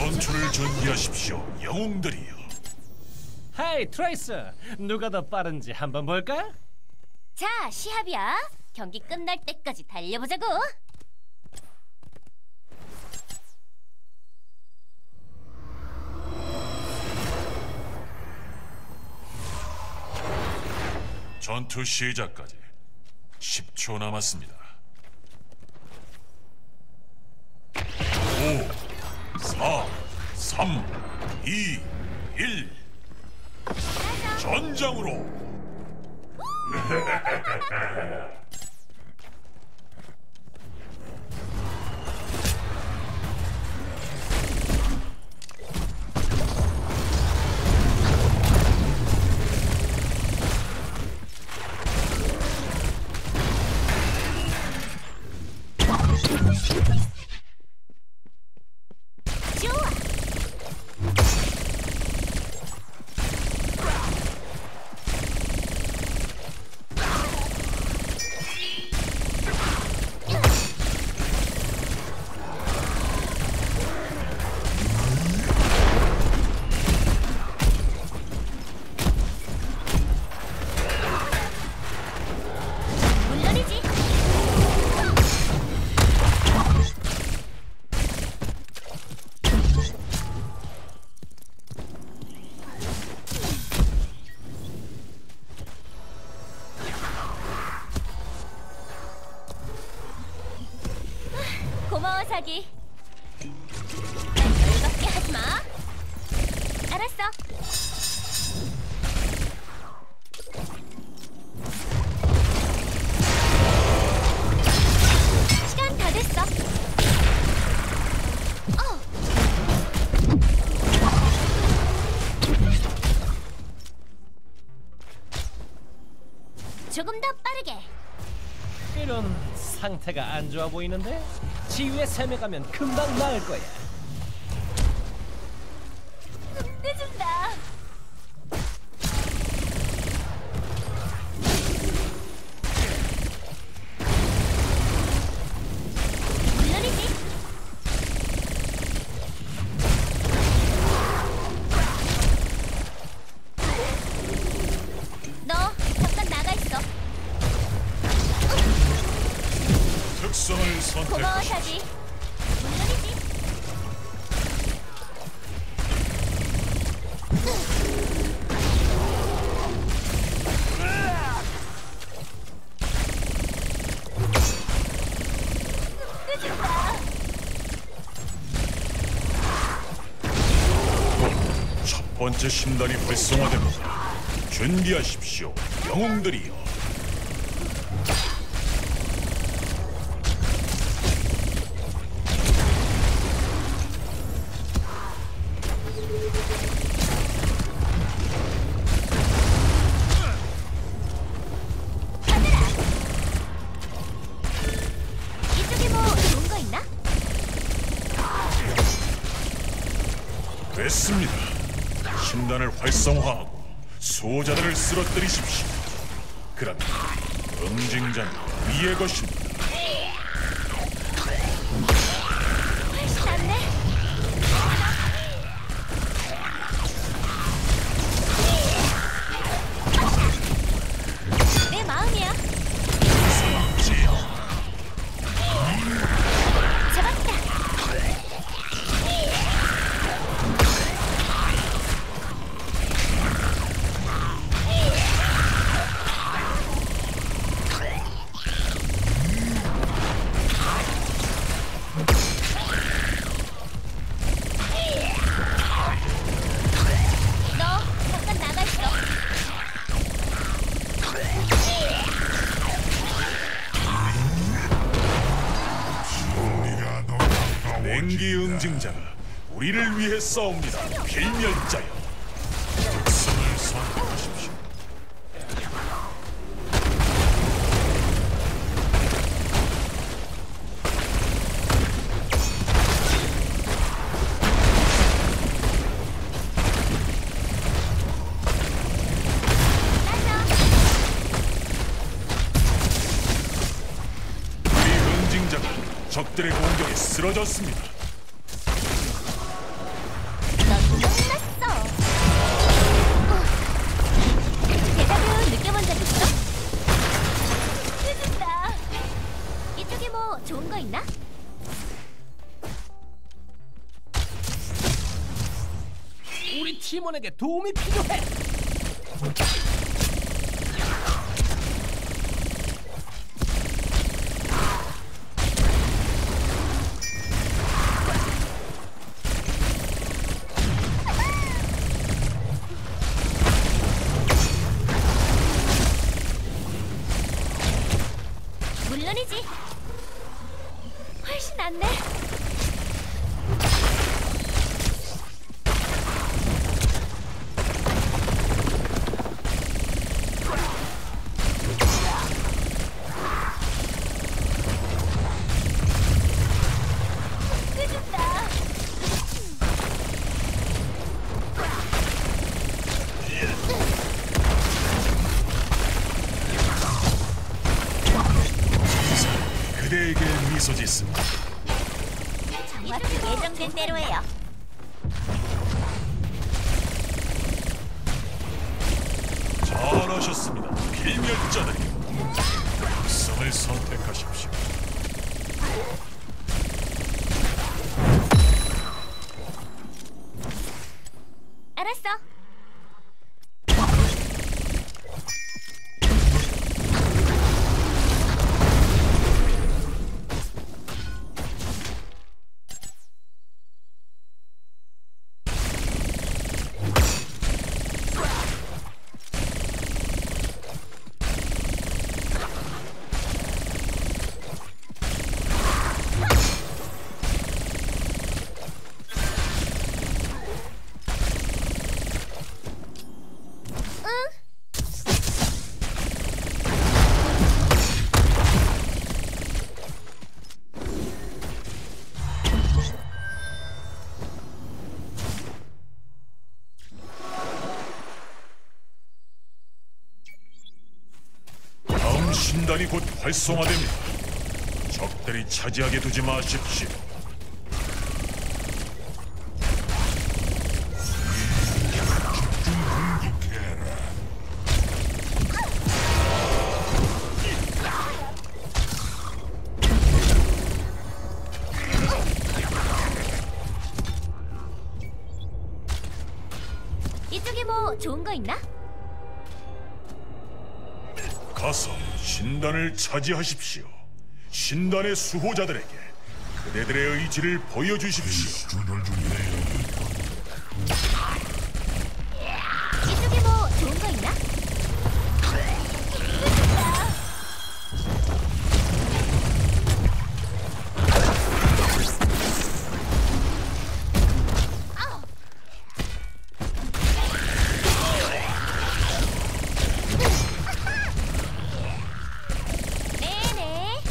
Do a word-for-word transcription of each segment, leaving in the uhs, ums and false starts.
전투를 준비하십시오, 영웅들이여. 헤이 트레이스, 누가 더 빠른지 한번 볼까? 자, 시합이야. 경기 끝날 때까지 달려보자고. 전투 시작까지 십 초 남았습니다. 오, 사, 삼, 이, 일. 전장으로! 고마워, 사기. 난 열받게 하지 마. 알았어. 시간 다 됐어. 어. 조금 더 빠르게. 이런, 상태가 안 좋아 보이는데? 지휘에 셈에 가면 금방 나을 거야. 늦은다. 물론이지. 너 잠깐 나가 있어. 특성을 고마워, 선택하십시오. 사지. 물론이지. 늦었다. 첫 번째 신단이 활성화됩니다. 준비하십시오, 영웅들이여. 이쪽에 뭐 좋은 거 있나? 됐습니다. 신단을 활성화하고 수호자들을 쓰러뜨리십시오. 그러면 응징자는 위의 것입니다. 훨씬 낫네. 내 마음이야. 잡았다. 너 잠깐 나가 있어. 냉기 응징자가 우리를 위해 싸웁니다. 필멸자여. 특성을 선택하십시오. 우리 응징자가 적들의 공격에 쓰러졌습니다. 뭐 좋은 거 있나? 우리 팀원에게 도움이 필요해. 물론이지. 훨씬 낫네. 해준다. 그대에게 미소 짓습니다. 정확히 예정된 대로예요. 잘하셨습니다. 필멸자들이 각성을 선택하십시오. 알았어. 다음 신단이 곧 활성화됩니다. 적들이 차지하게 두지 마십시오. 이쪽에 뭐 좋은 거 있나? 가서 신단을 차지하십시오. 신단의 수호자들에게 그대들의 의지를 보여주십시오. 이쪽에 뭐 좋은 거 있나? 네네.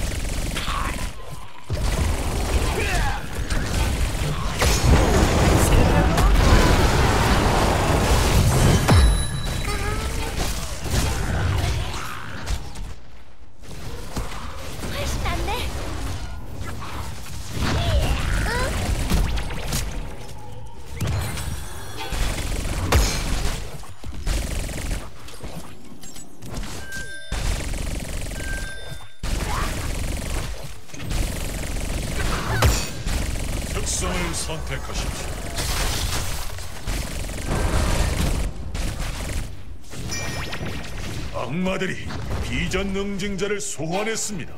훨씬 낫네. 특성을 선택하십시오. 악마들이 비전 응징자를 소환했습니다.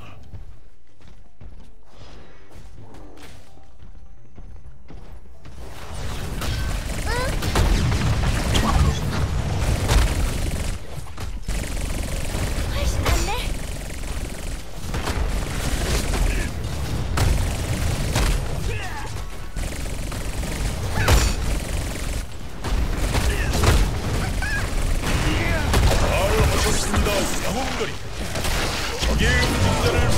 훨씬 낫네. 잘하셨습니다, 영웅들이. 적의 응징자를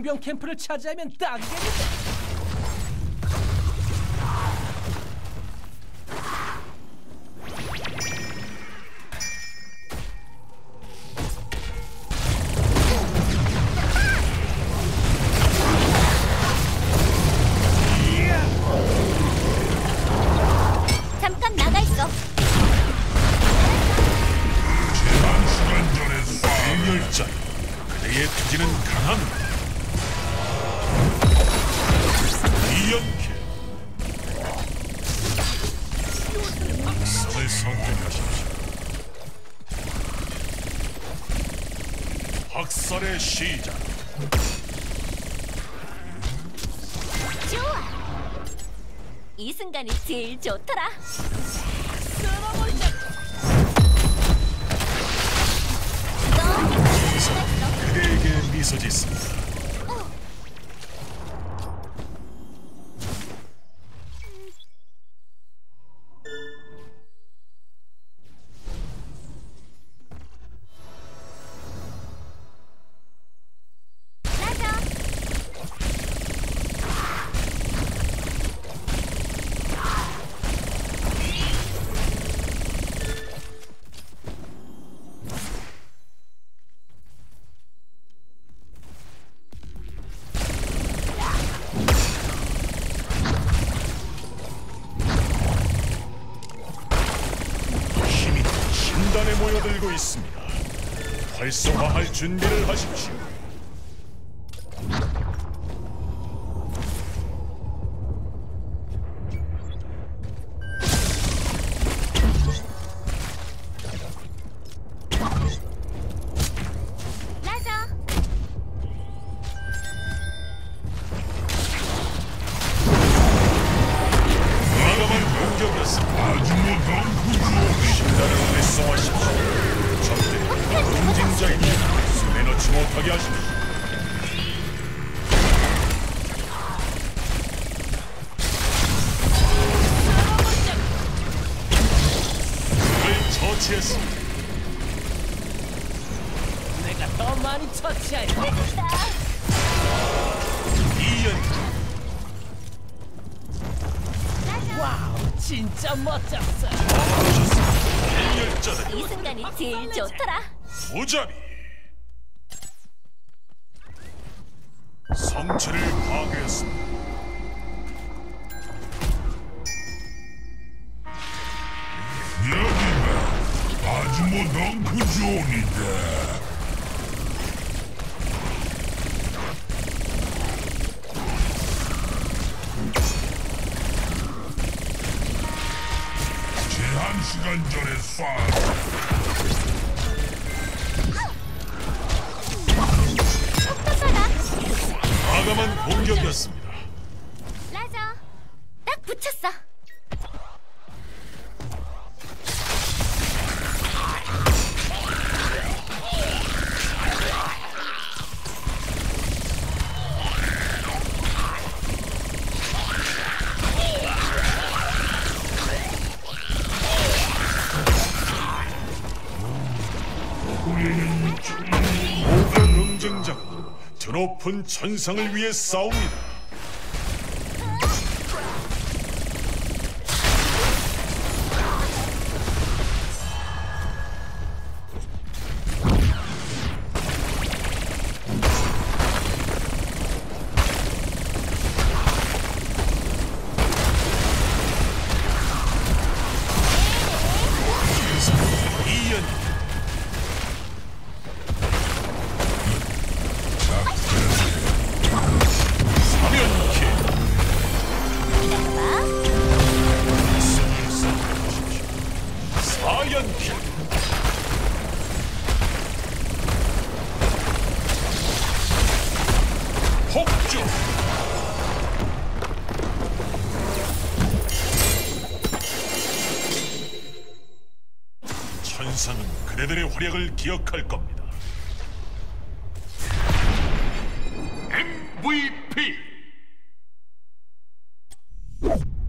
용병 캠프를 차지하면 딱이겠는데. 잠깐 나가 있어. 제한 시간 전에 일렬자. 그대의 투지는 강합니다. 이연킬. 악성을 선택하십시오. 학살의 시작. 좋아. 이 순간이 제일 좋더라. 그대에게 미소 짓습니다. 힘이 신단에 모여들고 있습니다. 활성화할 준비를 하십시오. 라자. 과감한 공격이었습니다. 아주 못한 구조. 신단을 활성화시키고 적들이 응징자입니다. 손에 넣지 못하게 하십시오. 그를 처치했습니다. 내가 더 많이 처치할 거야. 이연 와우, 진짜 멋졌어. 일렬자들 이 순간이 제일 좋더라. 무자비 성체를 파괴했습니다. 여기가 아주 못한 구조입니다. 제한 시간 전에 쏴. 과감한 공격이었습니다. 라자. 딱 붙였어. 모든 응징자가 드높은 천상을 위해 싸웁니다. 이연 사면킬 사연킬 폭주 천상은 그대들의 활약을 기억할 겁니다. 엠브이피